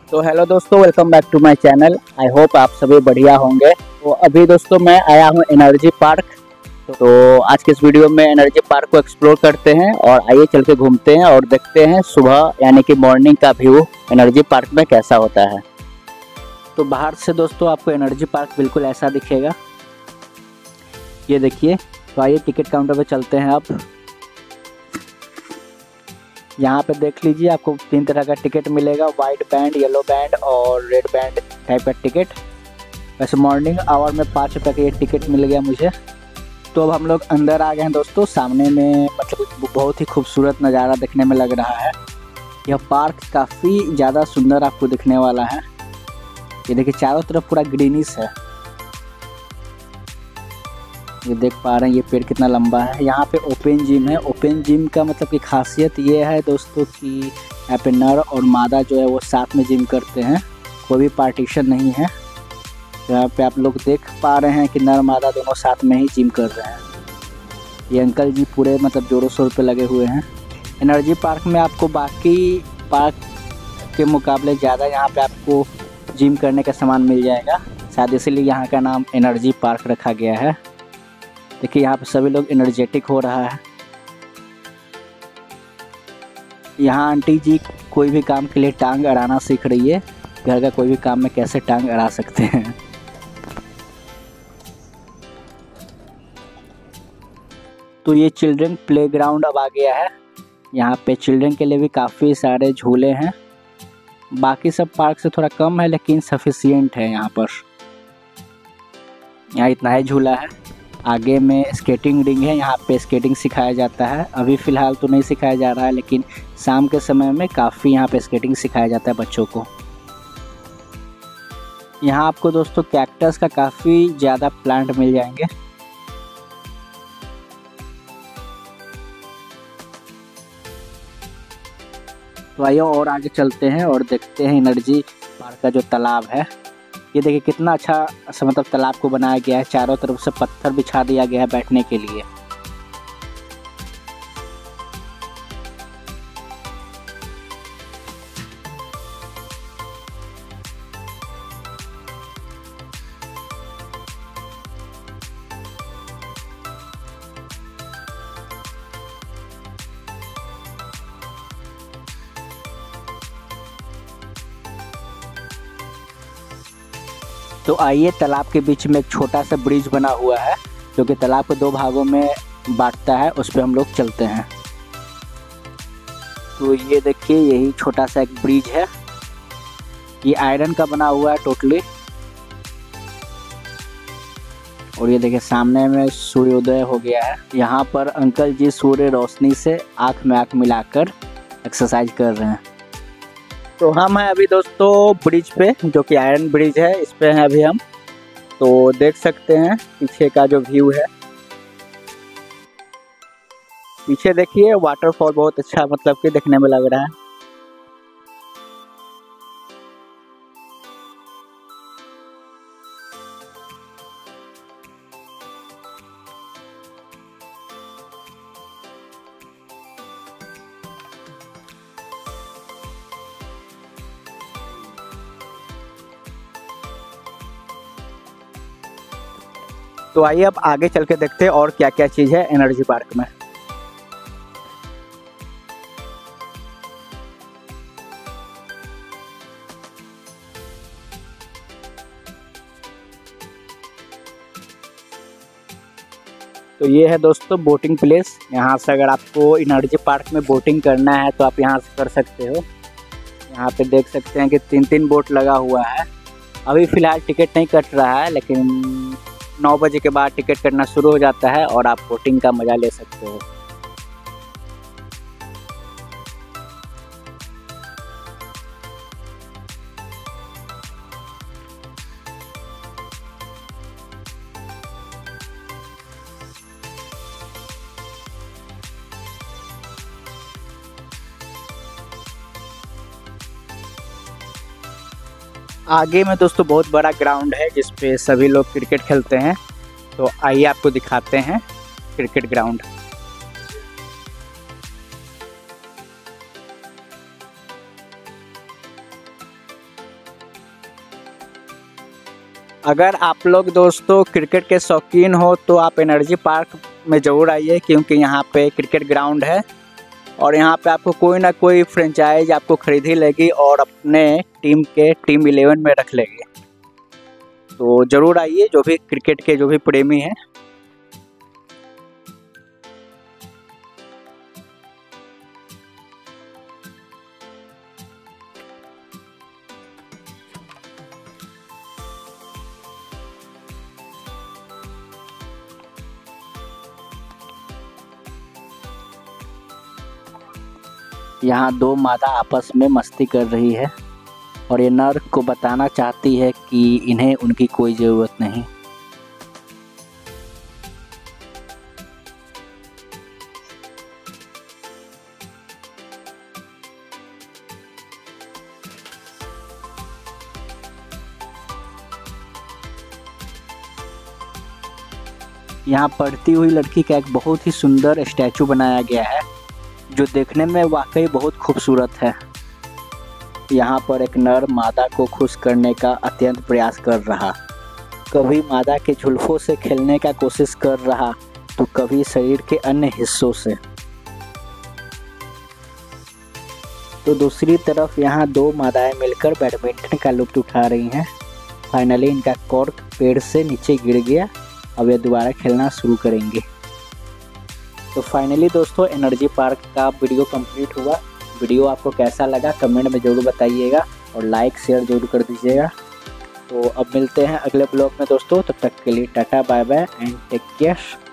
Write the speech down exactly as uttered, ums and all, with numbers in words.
तो हेलो दोस्तों, welcome back to my channel. I hope आप सभी बढ़िया होंगे। तो अभी दोस्तों मैं आया हूँ एनर्जी पार्क। तो आज के इस वीडियो में एनर्जी पार्क को एक्सप्लोर करते हैं और आइए चल के घूमते हैं और देखते हैं सुबह यानी कि मॉर्निंग का व्यू एनर्जी पार्क में कैसा होता है। तो बाहर से दोस्तों आपको एनर्जी पार्क बिल्कुल ऐसा दिखेगा, ये देखिए। तो आइए टिकट काउंटर पे चलते हैं। आप यहाँ पे देख लीजिए, आपको तीन तरह का टिकट मिलेगा, वाइट बैंड, येलो बैंड और रेड बैंड टाइप का टिकट। वैसे मॉर्निंग आवर में पाँच रुपये का ये टिकट मिल गया मुझे। तो अब हम लोग अंदर आ गए हैं दोस्तों। सामने में मतलब बहुत ही खूबसूरत नज़ारा देखने में लग रहा है। यह पार्क काफ़ी ज़्यादा सुंदर आपको दिखने वाला है। ये देखिए चारों तरफ पूरा ग्रीनिश है, ये देख पा रहे हैं। ये पेड़ कितना लंबा है। यहाँ पे ओपन जिम है। ओपन जिम का मतलब की खासियत ये है दोस्तों कि यहाँ पे नर और मादा जो है वो साथ में जिम करते हैं, कोई भी पार्टीशन नहीं है। तो यहाँ पे आप लोग देख पा रहे हैं कि नर मादा दोनों साथ में ही जिम कर रहे हैं। ये अंकल जी पूरे मतलब जोरों शोर पे लगे हुए हैं। एनर्जी पार्क में आपको बाकी पार्क के मुकाबले ज़्यादा यहाँ पे आपको जिम करने का सामान मिल जाएगा, शायद इसीलिए यहाँ का नाम एनर्जी पार्क रखा गया है। देखिए यहाँ पे सभी लोग एनर्जेटिक हो रहा है। यहाँ आंटी जी कोई भी काम के लिए टांग अड़ाना सीख रही है। घर का कोई भी काम में कैसे टांग अड़ा सकते हैं। तो ये चिल्ड्रन प्लेग्राउंड अब आ गया है। यहाँ पे चिल्ड्रन के लिए भी काफ़ी सारे झूले हैं। बाकी सब पार्क से थोड़ा कम है लेकिन सफिशिएंट है यहाँ पर। यहाँ इतना ही झूला है। आगे में स्केटिंग रिंग है, यहाँ पे स्केटिंग सिखाया जाता है। अभी फ़िलहाल तो नहीं सिखाया जा रहा है लेकिन शाम के समय में काफ़ी यहाँ पे स्केटिंग सिखाया जाता है बच्चों को। यहाँ आपको दोस्तों कैक्टस का काफ़ी ज़्यादा प्लांट मिल जाएंगे। तो आइए और आगे चलते हैं और देखते हैं एनर्जी पार्क का जो तालाब है। ये देखिए कितना अच्छा मतलब तालाब को बनाया गया है। चारों तरफ से पत्थर बिछा दिया गया है बैठने के लिए। तो आइए तालाब के बीच में एक छोटा सा ब्रिज बना हुआ है जो कि तालाब को दो भागों में बांटता है, उस पर हम लोग चलते हैं। तो ये देखिए यही छोटा सा एक ब्रिज है। ये आयरन का बना हुआ है टोटली। और ये देखिए सामने में सूर्योदय हो गया है। यहाँ पर अंकल जी सूर्य रोशनी से आँख में आँख मिलाकर एक्सरसाइज कर रहे हैं। तो हम हैं अभी दोस्तों ब्रिज पे, जो कि आयरन ब्रिज है, इस पे हैं अभी हम। तो देख सकते हैं पीछे का जो व्यू है। पीछे देखिए वाटरफॉल बहुत अच्छा मतलब कि देखने में लग रहा है। तो आइए अब आगे चल के देखते हैं और क्या क्या चीज़ है एनर्जी पार्क में। तो ये है दोस्तों बोटिंग प्लेस। यहाँ से अगर आपको एनर्जी पार्क में बोटिंग करना है तो आप यहाँ से कर सकते हो। यहाँ पे देख सकते हैं कि तीन तीन बोट लगा हुआ है। अभी फ़िलहाल टिकट नहीं कट रहा है लेकिन नौ बजे के बाद टिकट कटना शुरू हो जाता है और आप बोटिंग का मज़ा ले सकते हो। आगे में दोस्तों बहुत बड़ा ग्राउंड है जिस पे सभी लोग क्रिकेट खेलते हैं। तो आइए आपको दिखाते हैं क्रिकेट ग्राउंड। अगर आप लोग दोस्तों क्रिकेट के शौकीन हो तो आप एनर्जी पार्क में ज़रूर आइए, क्योंकि यहाँ पे क्रिकेट ग्राउंड है और यहाँ पे आपको कोई ना कोई फ्रेंचाइज आपको खरीद ही लेगी और अपने टीम के टीम इलेवन में रख लेगी। तो ज़रूर आइए जो भी क्रिकेट के जो भी प्रेमी हैं। यहाँ दो मादा आपस में मस्ती कर रही है और ये नर को बताना चाहती है कि इन्हें उनकी कोई ज़रूरत नहीं। यहाँ पढ़ती हुई लड़की का एक बहुत ही सुंदर स्टैचू बनाया गया है जो देखने में वाकई बहुत खूबसूरत है। यहाँ पर एक नर मादा को खुश करने का अत्यंत प्रयास कर रहा, कभी मादा के जुल्फों से खेलने का कोशिश कर रहा तो कभी शरीर के अन्य हिस्सों से। तो दूसरी तरफ यहाँ दो मादाएं मिलकर बैडमिंटन का लुत्फ उठा रही हैं। फाइनली इनका कॉर्क पेड़ से नीचे गिर गया, अब ये दोबारा खेलना शुरू करेंगे। तो फाइनली दोस्तों एनर्जी पार्क का वीडियो कंप्लीट हुआ। वीडियो आपको कैसा लगा कमेंट में ज़रूर बताइएगा और लाइक शेयर ज़रूर कर दीजिएगा। तो अब मिलते हैं अगले ब्लॉग में दोस्तों, तब तक के लिए tata bye bye and take care.